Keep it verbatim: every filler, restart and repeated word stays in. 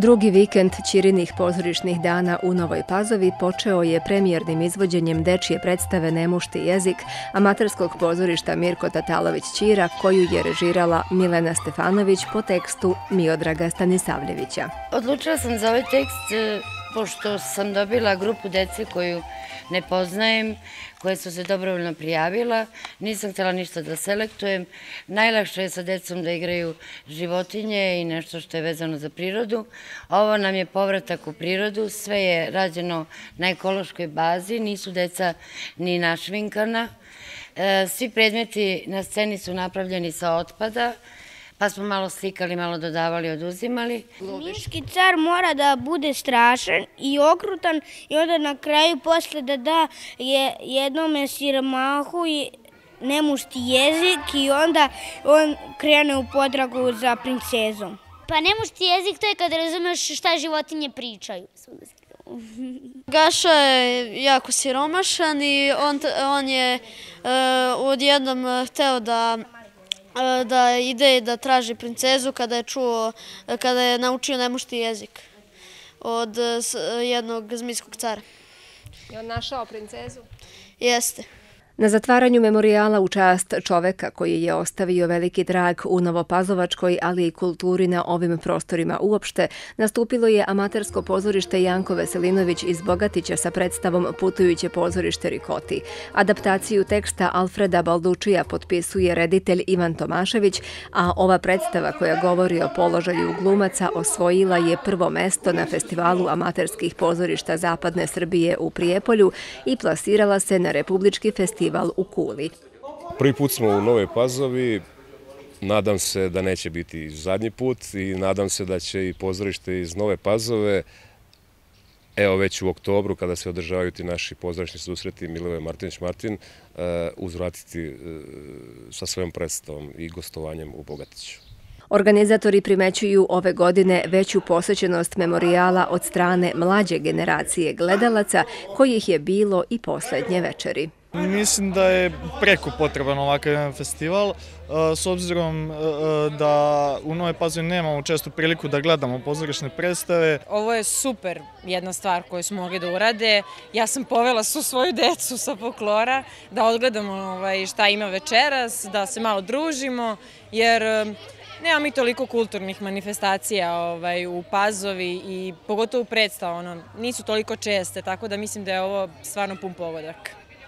Drugi vikend Ćirinih pozorišnih dana u Novoj Pazovi počeo je premijernim izvođenjem dečje predstave Nemušti jezik amaterskog pozorišta Mirko Tatalović Ćira, koju je režirala Milena Stefanović po tekstu Miodraga Stanisavljevića. Odlučila sam za ovaj tekst pošto sam dobila grupu dece koju ne poznajem, koje su se dobrovoljno prijavila. Nisam htjela ništa da selektujem. Najlakše je sa decom da igraju životinje i nešto što je vezano za prirodu. Ovo nam je povratak u prirodu. Sve je rađeno na ekološkoj bazi. Nisu deca ni našvinkana. Svi predmeti na sceni su napravljeni sa otpada. Pa smo malo slikali, malo dodavali, oduzimali. Miški car mora da bude strašan i okrutan i onda na kraju posle da da jednome siromahu i nemušti jezik i onda on krene u potragu za princezom. Pa nemušti jezik to je kad razumeš šta životinje pričaju. Gaša je jako siromašan i on je odjednom hteo da da ide da traži princezu kada je čuo, kada je naučio nemušti jezik od jednog zmijskog cara. Je on našao princezu? Jeste. Na zatvaranju memorijala u čast čoveka koji je ostavio veliki trag u Novopazovačkoj, ali i kulturi na ovim prostorima uopšte, nastupilo je amatersko pozorište Janko Veselinović iz Bogatića sa predstavom Putujuće pozorište Rikoti. Adaptaciju teksta Alfreda Baldučija potpisuje reditelj Ivan Tomašević, a ova predstava koja govori o položaju glumaca osvojila je prvo mesto na Festivalu amaterskih pozorišta Zapadne Srbije u Prijepolju i plasirala se na Republički festival u Kuli. Prvi put smo u Novoj Pazovi, nadam se da neće biti zadnji put i nadam se da će i pozorište iz Nove Pazove, evo već u oktobru kada se održavaju ti naši pozorišni susreti Milivoje Martinić-Martin, uzvratiti sa svojom predstavom i gostovanjem u Bogatiću. Organizatori primećuju ove godine veću posvećenost memorijala od strane mlađe generacije gledalaca, kojih je bilo i poslednje večeri. Mislim da je preko potreban ovakav jedan festival, s obzirom da u Novoj Pazovi nemamo često priliku da gledamo pozorišne predstave. Ovo je super jedna stvar koju smo mogli da urade. Ja sam povela svu svoju decu sa folklora da odgledamo šta ima večeras, da se malo družimo, jer nema mi toliko kulturnih manifestacija u Pazovi i pogotovo predstava, nisu toliko česte, tako da mislim da je ovo stvarno pun pogodak.